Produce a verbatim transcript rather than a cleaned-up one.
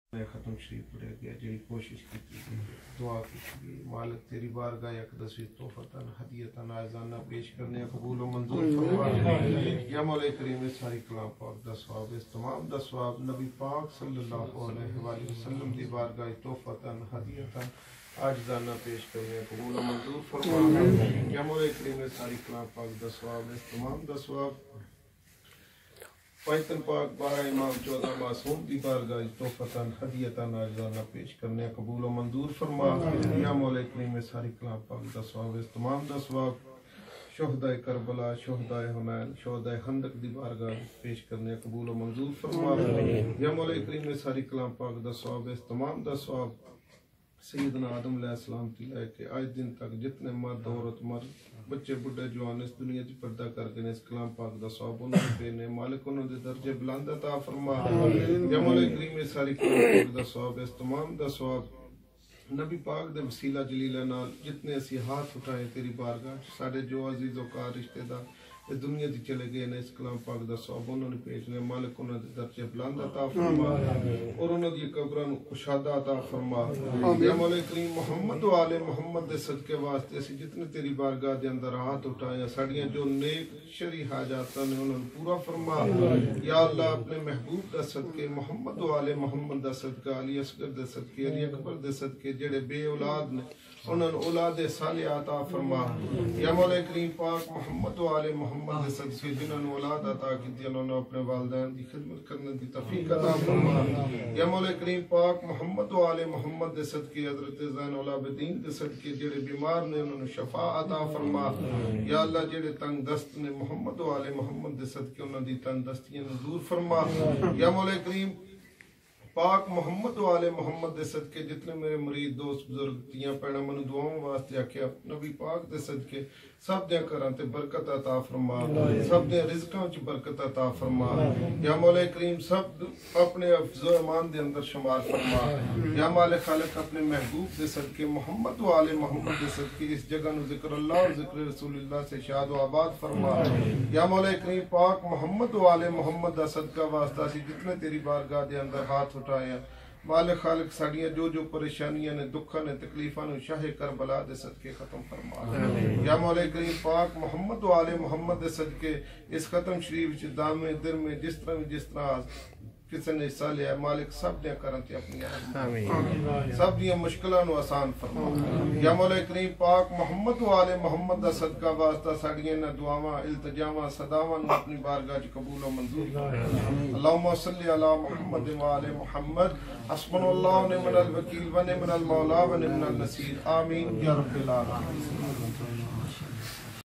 ختم شریف پڑھا گیا جی کوشش کی دعا کی مالک تیری بارگاہ اقدس تحفتاً ہدیتاً آئزانہ پیش کرنے قبول و منظور فرما یا مولا کریم ساری کلام پاک دا ثواب اس تمام دا ثواب نبی پاک صلی اللہ علیہ وآلہ وسلم دی بارگاہ تحفتاً ہدیتاً آجزانہ پیش کرنے قبول و منظور فرما یا مولا کریم ساری کلام پاک دا ثواب اس تمام دا ثواب پائتن پاک بارہ امام چودہ معصوم دی بارگاہ تحفتاً ہدیتاً آجزانہ پیش کرنے قبول و منظور فرما یا مولا کریم ساری کلام پاک دا ثواب اس تمام دا ثواب شہدائے کربلا شہدائے حنین شہدائے خندق دی بارگاہ پیش کرنے قبول و منظور فرما یا مولا کریم ساری کلام پاک دا ثواب اس تمام دا ثواب سیدنا آدم علیہ السلام تی لے کے آج دن تک جتنے مرد عورت مرد بچے بڑھے جوان اس دنیا کی پردہ کر کے اس کلام پاک دا ثواب انہوں نے پینے مالک انہوں نے درجے بلند عطا فرما یا مولا کریم ساری کلام پاک دا ثواب اس تمام دا ثواب نبی پاک دے وسیلہ جلیلہ نال جتنے اسی ہاتھ اٹھائے تیری بارگاہ ساڑھے جو عزیز و کار رشتہ دار اس دنیا دی چلے گئے نے اس کلام پاک دا ثواب انہوں نے پیجنے مالک انہوں نے درجے بلند عطا فرما اور انہوں نے قبران کشادہ عطا فرما یا مولا کریم محمد و آل محمد دے صدقے واسطے اسی جتنے تیری بارگاہ دے اندر ہاتھ اٹھائے ساڑیاں جو نیک شرعی حاجاتاں نے انہوں نے پورا فرما یا اللہ اپنے محبوب دا صدقے محمد و آل محمد دا صدقہ علی اصغر دے صدقے علی اکبر دے صدقے جڑے بے اولاد نے انہوں نے اولاد صالح عطا فرما یا مولا کریم پاک محمد و آل محمد دے صدقے جنہوں نے اولاد عطا کی دی انہوں نے اپنے والدین دی خدمت کرنے دی توفیق عطا فرما یا مولا کریم پاک محمد و آل محمد دے صدقے حضرت زین العابدین دے صدقے جڑے بیمار نے انہوں نے شفا عطا فرما یا اللہ جڑے تنگ دست نے محمد و آل محمد دے صدقے انہوں دی تنگ دستیاں دور فرما یا مولا کریم پاک محمد و آل محمد دے صدقے جتنے میرے مرید دوست بزرگ تیاں پیڑا منو دعاؤں واسطے آکھیا نبی پاک دے صدقے سب دیا کران تے برکت عطا فرما سب دیا رزقاں چ برکت عطا فرما یا مولا کریم سب اپنے افضل و امان دے اندر شمار فرما یا مالک خالق اپنے محبوب دے صدقے محمد و آل محمد دے صدقے اس جگہ نو ذکر اللہ اور ذکر رسول اللہ سے شاد و آباد فرما یا مولا کریم پاک محمد و آل محمد دا صدقہ واسطہ سی جتنے تیری بارگاہ دے اندر ہاتھ اٹھایا مالک خالق ساڑیاں جو جو پریشانیاں نے دکھاں نے تکلیفاں نے شاہ کربلا دے صدقے ختم فرما یا مولا کریم پاک محمد و آل محمد دے صدقے اس ختم شریف چ دام در میں جس طرح جس طرح کسی نے حصہ لیا مالک سب دیا کرن تے اپنی سب دیا مشکلاں نو آسان فرما یا مولا کریم پاک محمد و آل محمد دا صدقہ واسطہ ساڑیاں نہ دعاواں التجاواں صداواں نو اپنی بارگاہ چ قبول و منظور اللہم صلی علی محمد و آل محمد حسبنا اللہ و نعم الوکیل و نعم المولا و نعم النصیر آمین یا رب العالمین